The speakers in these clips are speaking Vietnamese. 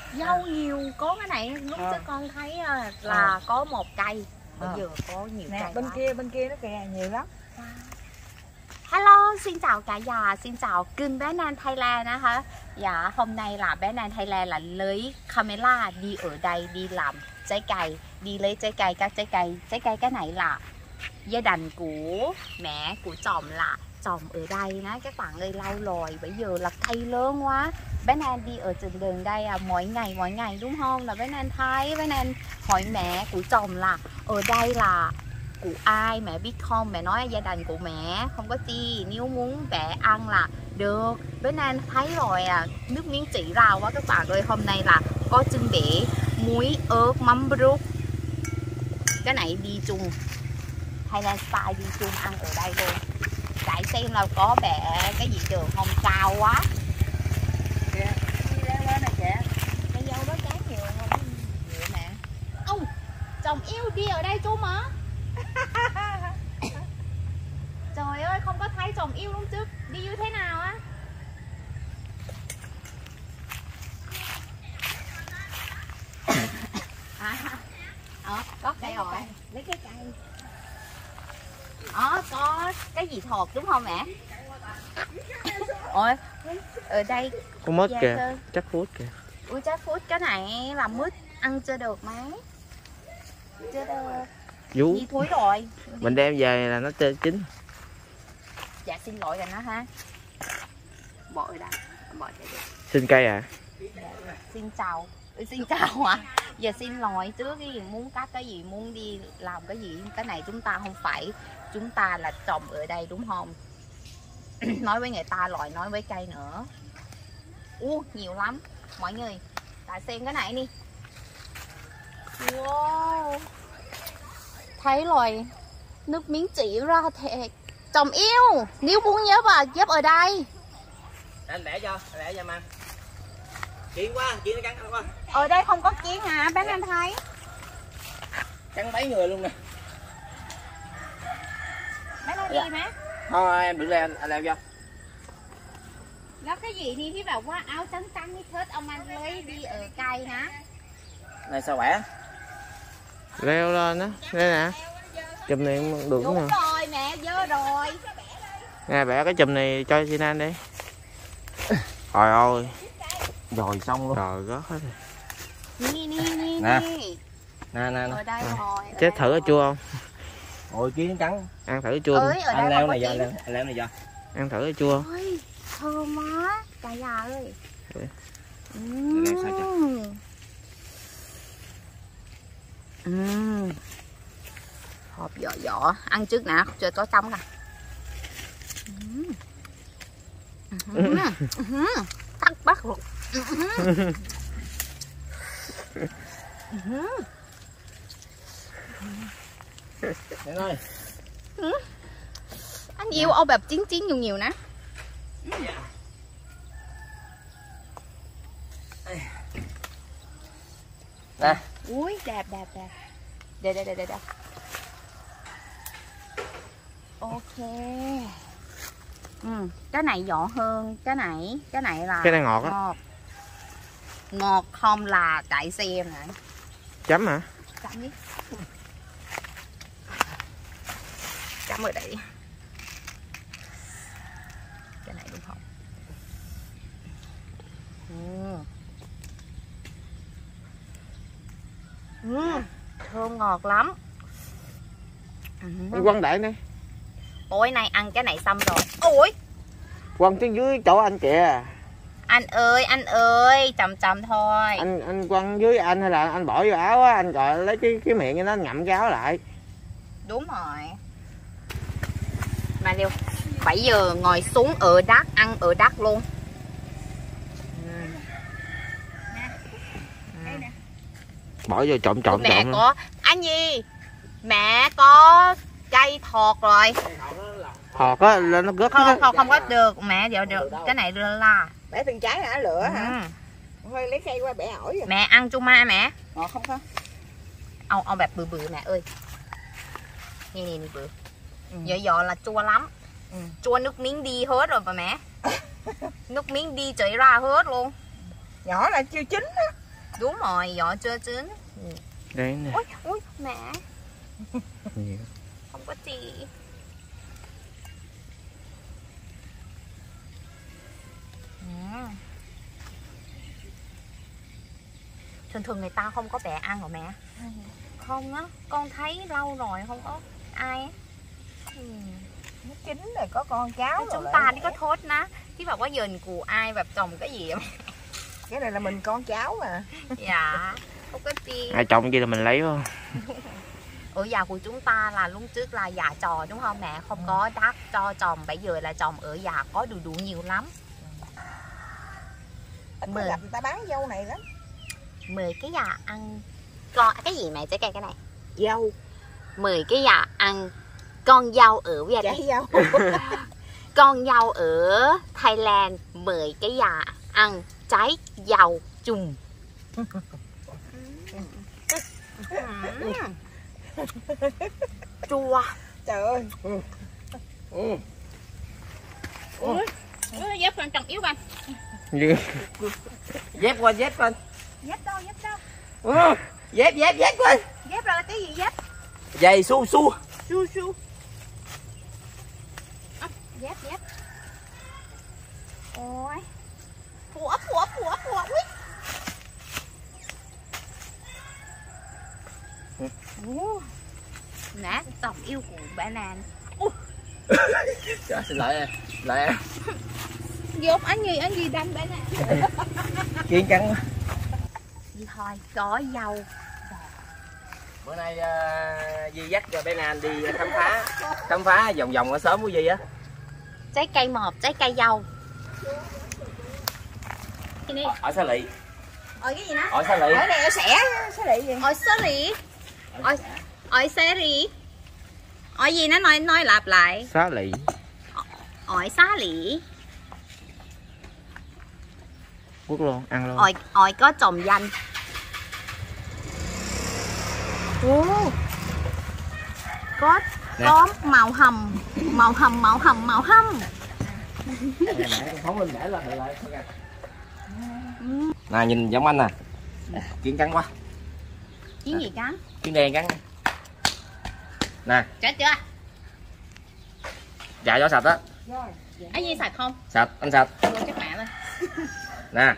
Dâu nhiều, có cái này lúc trước con thấy là có một cây, bây giờ có nhiều cây. Bên kia nó kìa nhiều lắm. Hello, xin chào cả nhà, xin chào kênh bé Nan Thailand á hả. Dạ, hôm nay là bé Nan Thailand là lấy camera đi ở đây đi làm trái cây, đi lấy trái cây, các trái cây cái này là gia đình của mẹ của chồng là trồng ở đây đó các bạn ơi, lâu rồi, bây giờ là cây lớn quá. Bé Nan đi ở trên đường đây mỗi ngày đúng không, là bé Nan thấy, bé Nan hỏi mẹ của chồng là ở đây là của ai, mẹ biết không, mẹ nói gia đình của mẹ không có chi, nếu muốn mẹ ăn là được. Bé Nan thấy rồi nước miếng chỉ rau quá các bạn ơi. Hôm nay là có chuẩn bị muối, ớt, mắm ruốc, cái này đi chung Thailand style, đi chung ăn ở đây luôn. Tại xem là có vẻ cái gì đường không cao quá kìa, đi leo lên này kìa, cây dâu đó trái nhiều không nhiều nè. Ông chồng yêu đi ở đây chú mà. Trời ơi, không có thấy chồng yêu lúc trước đi như thế nào á. Có cây rồi, lấy cái cây. Có cái gì thọt đúng không mẹ? Ôi, ở đây con mứt kìa, chắc phút kìa. Ui chắc phút, cái này là mứt ăn chưa được mấy. Chưa được. Vú. Gì thúi rồi. Mình đem về là nó chín. Dạ xin lỗi rồi nó ha. Bỏ ở đây, bỏ đây được. Xin cây à? Dạ, xin chào. Xin chào ạ. Giờ xin lỗi trước, cái gì muốn cắt cái gì, muốn đi làm cái gì, cái này chúng ta không phải, chúng ta là trồng ở đây đúng không? Nói với người ta loại, nói với cây nữa. Nhiều lắm mọi người, ta xem cái này đi. Wow, thấy rồi, nước miếng chỉ ra thiệt. Chồng yêu, nếu muốn giúp ở đây. Anh để cho mang. Kiến quá, kiến nó cắn anh quá. Ở đây không có kiến hả? Bé Nan thấy Cắn mấy người luôn nè. Bé nói dạ. Đi má. Thôi em đừng leo, anh leo cho. Đó cái gì đi phía vào quá áo trắng trắng đi hết, ông anh lấy đi ở cây hả? Này sao khỏe? Leo lên á, đây nè. Chùm này được đúng nè. Rồi mẹ dơ rồi. Nè bẻ cái chùm này cho Xin Anh đi. Trời ơi. Rồi xong luôn. Rồi gót hết rồi. Nè. Nè. Ở đây rồi. Chết thử cái chua không? Ôi kiến cắn. Ăn thử cái chua. Anh leo này giờ, anh leo này giờ. Ăn thử cái chua. Ôi, thơm quá, cả nhà ơi. Leo sao chứ? Hộp vỏ ăn trước nè, chưa có trong nè. Tắt bắt ruột. Anh ơi. Anh yêu ô bẹp chín nhiều nè. Nè. Ui đẹp. Đây. Ok. Cái này nhỏ hơn cái này là cái này ngọt á. Ngọt không là tại xem nè. Chấm hả? Chấm đi. Chấm ở đây. Cái này đúng không? Thơm ngọt lắm. Anh Quang để đi. Ôi này ăn cái này xong rồi. Ôi Quang xuống dưới chỗ anh kìa. Anh ơi, chậm thôi. Anh quăng dưới anh hay là anh bỏ vô áo á, anh gọi lấy cái miệng cho nó ngậm cái áo lại. Đúng rồi. Mà liêu 7 giờ ngồi xuống ở đất, ăn ở đất luôn. Bỏ vô trộn mẹ có anh gì? Mẹ có cây thọt rồi. Thọt á là nó gớt. Không có được mẹ, giờ được cái này là Bẻ từng trái hả, lửa hả? Thôi lấy cây qua bẻ ổi rồi. Mẹ ăn chu ma mẹ. Không có. Ông bẹp bự mẹ ơi. Nè bự. Giờ là chua lắm. Chua nước miếng đi hết rồi bà mẹ. Nước miếng đi chảy ra hết luôn. Nhỏ là chưa chín á. Đúng rồi, vỏ chưa chín. Đấy nè. Ui, ui, mẹ. Nhiều. Không có gì. Thường thường người ta không có bẻ ăn hả mẹ? Không á, con thấy lâu rồi không có ai á. Nó chín rồi có con cháu Chúng rồi ta lại đi có thốt ná. Chứ bà có dền của ai và trồng cái gì vậy? cái này là mình con cháu mà. Dạ, không có gì. Ai trồng gì là mình lấy không? Ở nhà của chúng ta là lúc trước là nhà trò đúng không mẹ? Không có đất cho trồng, bây giờ là trồng ở nhà có đủ nhiều lắm. Mình gặp người ta bán dâu này lắm. 10 cái nhà ăn con cái gì mẹ, trái cây cái này? Dâu. 10 cái nhà ăn con dâu ở Việt Trái dâu. con dâu ở Thái 10 cái nhà ăn trái dâu chung. Chua. Trời ơi. Dép con trồng yếu con. Dép qua dép con. Dép đâu, dép đâu? Dép con. Dép là cái gì dép? Giày su su. Su su. Dép dép. Ôi. Ủa. Ui. Nè, tộc yêu của bạn Nan. Trời, xin lỗi em. Lại em. Dốt anh gì đánh bạn Nan. Kiên căng. Đi thôi, có dâu. Bữa nay Di dắt cho bé Nan đi khám phá vòng vòng ở xóm của Di á. Trái cây một, trái cây dâu. Cái này. Ở Xá Lị. Ở cái gì đó? Ở Xá Lị. Ở này ở xẻ lị gì? Ở xá lị. Ở xá lị. Ở gì nó nói lặp lại. Xá Lị. Ở xá lị. Quất luôn, ăn luôn. Ở có trồng danh. Có màu hầm. Phóng lên để là lại. Nè nhìn giống anh nè. Kiến cắn quá. Kiến gì cắn? Kiến đen cắn. Nè. Chết chưa? Dạ gió sạch á. Cái gì sạch không? Sạch, anh sạch. Vô chắc mẹ lên. Nè.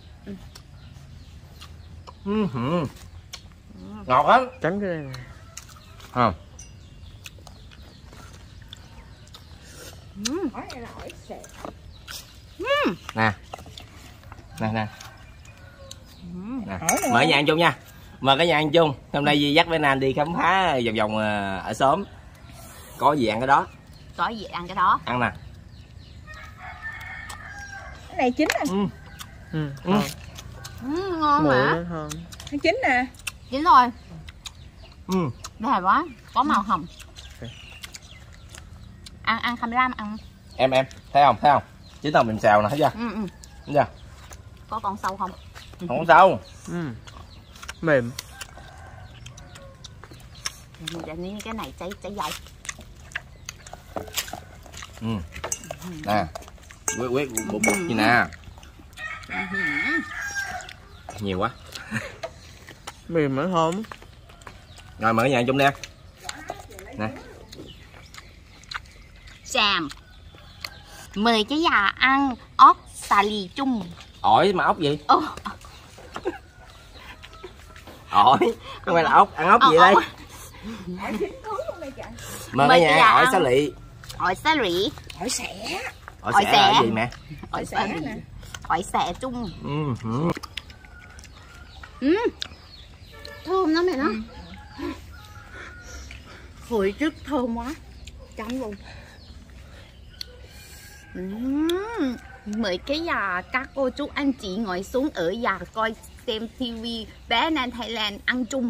Ngọt lắm. Tránh cái đây nè. Không. Hỏi này là hỏi xẻ. Nè. Nè. Mở nhà ăn chung nha. Mời cả nhà ăn chung. Hôm nay Di dắt bé Nan đi khám phá vòng vòng ở xóm. Có gì ăn cái đó. Có gì ăn cái đó. Ăn nè. Cái này chín nè. Ngon Mùi mà. nó thơm. Nó chín nè. Chín rồi. Đẹp quá. Có màu hồng. Ăn camera ăn. Em thấy không? Chín tàu mềm xào nè, thấy chưa? Thấy chưa? Có con sâu không? Không có sâu. Mềm. Cái này cháy dầu. Nè. Quét bột gì nè. Nhiều quá. Mềm nó thơm. Rồi mở nhà chung đi em. Nè. Chàm. 10 cái nhà ăn ốc xà lì chung. Ổi mà ốc gì? Ổi. Không phải là ốc, ăn ốc gì đây? Mời cả nhà ổi xá lị. Ổi xá lị. Hỏi xẻ. Ổi xẻ là gì mẹ? Ổi xẻ nè. Ổi xẻ chung. Thơm lắm mẹ nó. Hồi trước thơm quá. Chấm luôn. Mời cái nhà các cô chú anh chị ngồi xuống ở nhà coi xem tivi, bé Nan Thailand ăn chung.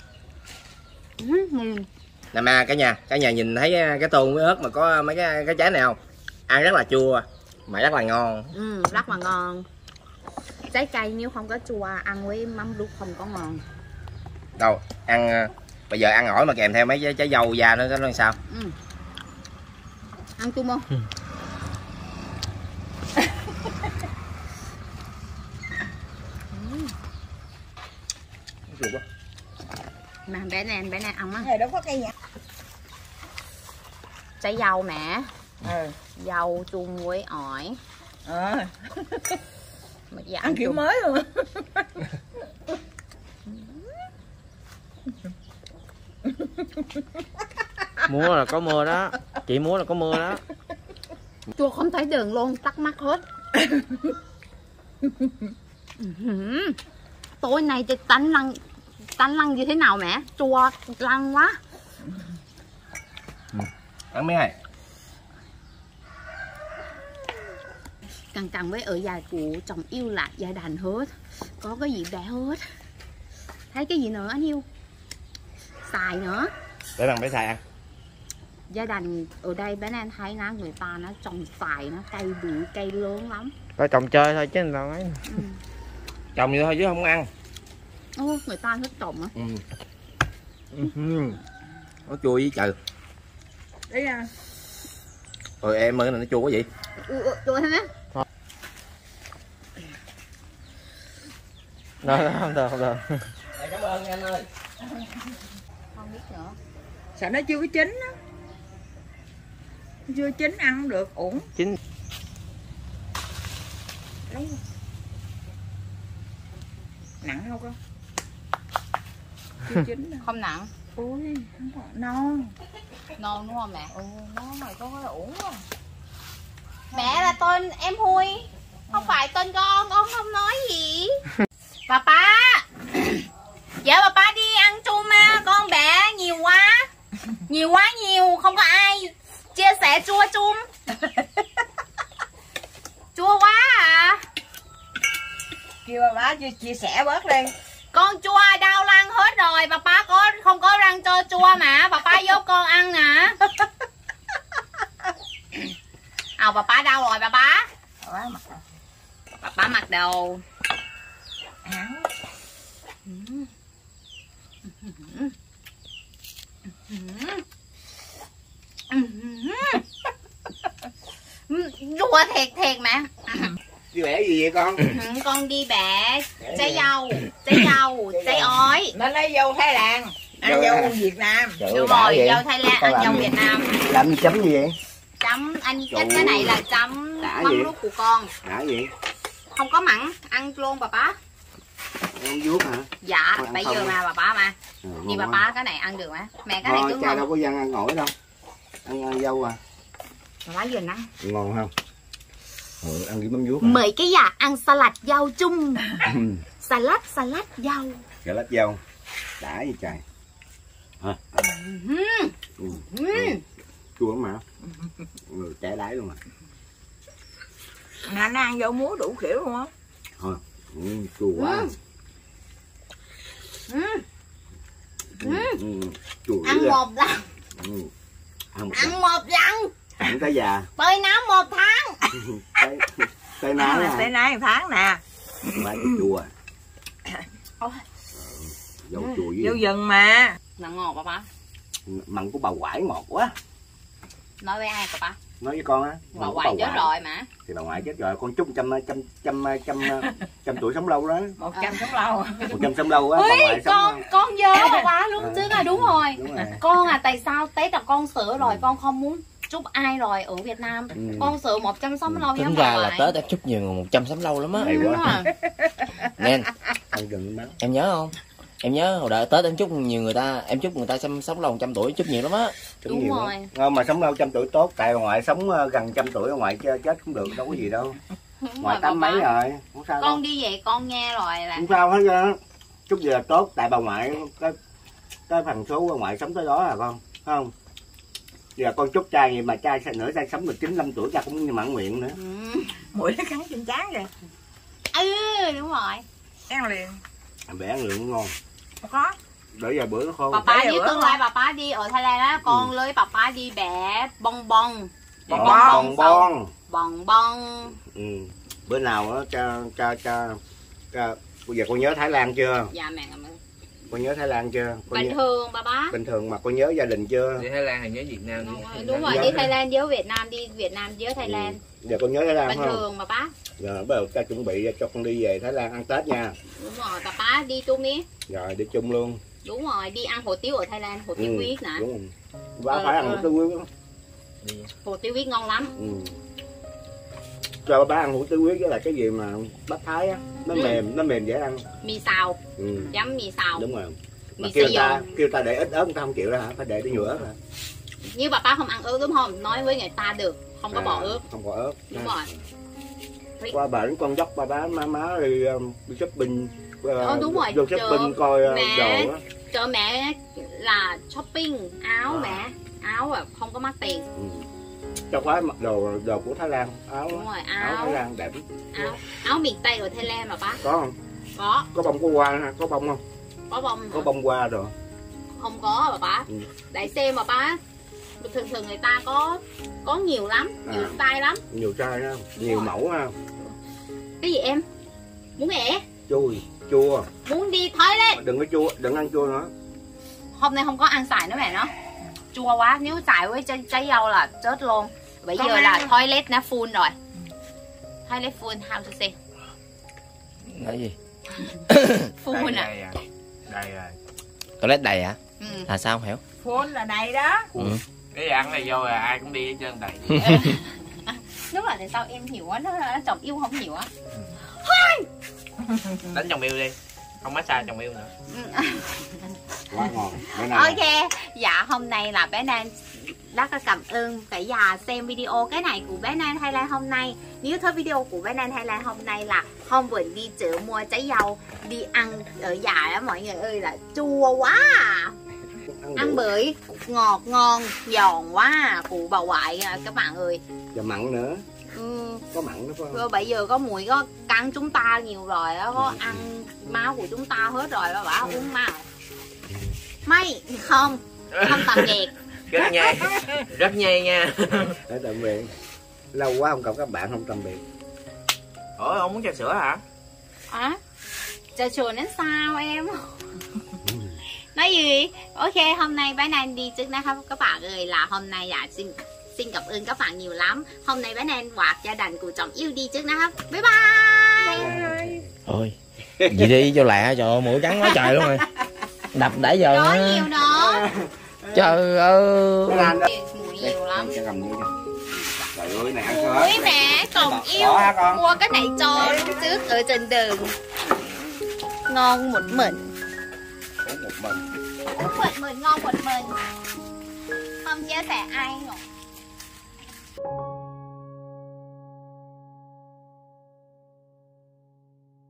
Nè mà cả nhà nhìn thấy cái tôm với ớt mà có mấy cái trái này không? Ăn rất là chua mà rất là ngon. Rất là ngon. Trái cây nếu không có chua ăn với mắm ruốc không có ngon. Đâu ăn bây giờ ăn ổi mà kèm theo mấy trái dâu da nó làm sao? Ăn chung không? Chuột quá. Mà bé này ăn á. Này đâu có cây nhạc. Trái dâu mẹ. Ừ. Dâu chua muối ỏi. Mà Ăn kiểu mới luôn. Múa là có mưa đó, chị múa là có mưa đó. Chua không thấy đường luôn, tắc mắt hết. Tối nay thì tánh lăng như thế nào mẹ? Chua lăng quá. Ăn mấy ngày. Cằn với ở dài của chồng yêu là gia đình hết. Có cái gì bé hết. Thấy cái gì nữa anh yêu? Xài nữa. Để bằng bé xài ăn. Gia đình ở đây bé Nan thấy nó người ta nó trồng xài, nó cây bự cây lớn lắm. Có trồng chơi thôi chứ người ta ấy. Trồng vậy thôi chứ không ăn. Ô, người ta thích trồng á. Nó chua với trời. Đấy à. Rồi em ơi, nó chua quá vậy. Chua thế. Đó, không được. Cảm ơn anh ơi. Không biết nữa. Sợ nó chưa có chín á. Chưa chín ăn không được, uổng. Chín. Lấy. Nặng không con? Chưa chín đâu. Không nặng. Ôi, không có non. Non đúng không mẹ? Non này con ơi, uổng quá. Mẹ là tên em Huy. Không phải tên con không nói gì. Papa. Dạ papa đi ăn chung mà, con bé nhiều quá. Nhiều, không có ai chia sẻ chua chung. Chua quá à. Kêu bà chia sẻ bớt đi. Con chua đau răng hết rồi, papa không có răng cho chua mà, papa giúp con ăn nè. Papa đau rồi papa. Papa mặc đầu. Chua thiệt mẹ. Đi bẻ gì vậy con? Con đi bẻ trái dâu, trái ổi. Nó lấy dâu Thái Lan, ăn dâu Việt Nam. Đúng rồi, dâu Thái Lan, ăn dâu Việt Nam. Làm gì chấm gì vậy? Chấm, anh chắc cái này là chấm mắm ruốc của con. Đã gì? Không có mặn, ăn luôn papa. Ăn vuốt hả? Dạ, bây giờ mà papa mà. Ừ, Đi papa cái này ăn được mà. Mẹ cái này cứ cha ngon. đâu có dân ăn ổi đâu. Ăn dâu à. Papa giờ nè. Ngon không? Ăn cái mắm vuốt. Mời cái già ăn salad dâu chung. salad dâu. Salad dâu. Đã gì trời. Hả? Chua lắm mà. Trẻ đái luôn à. Nó ăn dâu muối đủ kiểu luôn á. Thôi, chua quá. Chua Ăn một lần. Ăn một lần. Ăn tới già. Tới nấu 1 tháng. Tới nấu à. Tới nấu 1 tháng nè. Má chua. Dâu chua với dâu dừng mà. Nó ngọt papa. Mặn của bà ngoại ngọt quá. Nói với ai papa? Nói với con á. Bà ngoại chết rồi mà. Thì bà ngoại chết rồi, con chúc trăm tuổi sống lâu đó. 100 sống lâu. 100 sống lâu á. Ui, con nhớ papa luôn chứ là đúng rồi. Con tại sao Tết là con sửa rồi, con không muốn chúc ai rồi ở Việt Nam. Con sửa 100 sống lâu với tính ra là Tết em chúc nhiều 100 sống lâu lắm á. Hay quá. Nên ăn đừng máu. em nhớ không? Em nhớ hồi đợi Tết em chúc nhiều người ta, em chúc người ta sống lâu 100 tuổi, chúc nhiều lắm á. Đúng rồi. Ngon mà sống lâu 100 tuổi tốt, tại ngoại sống gần 100 tuổi, ngoại chết cũng được, đâu có gì đâu. Ngoại 80 mấy rồi, không sao. Con đi về con nghe rồi là không sao hết á. Chúc gì là tốt, tại bà ngoại cái phần số bà ngoại sống tới đó là con, phải không? Giờ con chúc cha gì mà cha nữa cha sống được 95 tuổi cha cũng mãn nguyện nữa. Mũi nó cắn trên trán rồi. Đúng rồi. Ăn liền. Bẻ ăn liền cũng ngon. Không có. Để giờ bữa nó khô. Papa nếu tương lai papa đi ở Thái Lan á, con lấy papa đi bẻ bong bong. Bong bong. Bữa nào á cho bây giờ con nhớ Thái Lan chưa? Dạ mẹ cảm ơn. Con nhớ Thái Lan chưa? Bình thường bà bá. Bình thường mà con nhớ gia đình chưa? Đi Thái Lan thì nhớ Việt Nam. Đúng rồi, đi Thái Lan nhớ Việt Nam, đi Việt Nam nhớ Thái Lan. Giờ con nhớ Thái Lan Bình không? thường bà bá. Giờ bắt đầu ta chuẩn bị cho con đi về Thái Lan ăn Tết nha. Đúng rồi, bà bá đi chung đi. Rồi đi chung luôn. Đúng rồi, đi ăn hủ tiếu ở Thái Lan, hủ tiếu huyết nè. Đúng rồi. Bà phải ăn hủ tiếu huyết không? Hủ tiếu huyết ngon lắm. Cho bà ăn hủ tiếu huyết với lại cái gì mà bắp thái á, nó mềm dễ ăn. Mì xào, chấm mì xào. Đúng rồi. Mà Mì kêu ta để ít ớt người ta không chịu đó hả? Phải để nhiều ớt hả? Như bà bá không ăn ớt đúng không? Nói với người ta được, không có bỏ ớt. Không bỏ ớt. Đúng rồi. Qua bển con dốc ba bá má đi shopping. Đúng rồi. Vô shopping coi đồ á. Chờ mẹ là shopping áo mẹ, áo à không có mắc tiền. Cho khoái mặc đồ của Thái Lan, áo. Đúng rồi, áo Thái Lan đẹp. Áo miền Tây ở Thái Lan mà bác. Có không? Có bông có hoa ha, có bông không? Có bông. Có bông hoa rồi. Không có bà bá. Đại xem mà bá. Thường người ta có nhiều lắm, nhiều style lắm. Nhiều style ha, nhiều mẫu ha. Cái gì em? Muốn ghẻ? Chua. Muốn đi toilet. Đừng có chua, đừng ăn chua nữa. Hôm nay không có ăn xài nữa mẹ nó. Chua quá, nếu xài với trái dâu là chết luôn. Bây giờ là toilet nó full rồi. Toilet full, how to say? Cái gì? Full à? Đầy rồi. Toilet đầy hả? Là sao không hiểu? Phun là đầy đó. Cái ăn này vô là ai cũng đi hết trơn đầy. Lúc là tại sao em hiểu á, nó chồng yêu không hiểu á. Đánh chồng yêu đi. Không massage chồng yêu nữa. Quá ngon. Ok, dạ hôm nay là bé Nan rất là cảm ơn cả nhà xem video cái này của bé Nan Thái Lan hôm nay. Nếu thích video của bé Nan Thái Lan hôm nay là không quên đi chợ mua trái dâu đi ăn ở nhà đó mọi người ơi, là chua quá à. Ăn bưởi ngọt ngon giòn quá à, của bà ngoại à, các bạn ơi. Và mặn nữa. Có mặn nữa phải không? Rồi bây giờ có mùi có cắn chúng ta nhiều rồi đó, có ăn máu của chúng ta hết rồi bà bảo uống máu. Mày không tạm biệt. Rất nhanh nha. Để tạm biệt. Lâu quá không gặp các bạn, không tạm biệt. Ủa không muốn trà sữa hả? Trà sữa đến sao em? Nói gì? Ok, hôm nay bé Nan đi trước đó các bạn ơi, là hôm nay là xin cảm ơn các bạn nhiều lắm. Hôm nay bé Nan hoặc gia đình của chồng yêu đi trước đó. Bye bye. Ôi gì đi cho lẹ, trời ơi mũi trắng quá trời luôn rồi. Đập đã giờ có nhiều nữa. Trời ơi Mùi nhiều lắm. Trời ơi này ăn Ui mẹ chồng yêu mua cái này cho trước ở trên đường. Ngon một mình. Uống một mình ngon một mình. Không chia sẻ ai ngọt.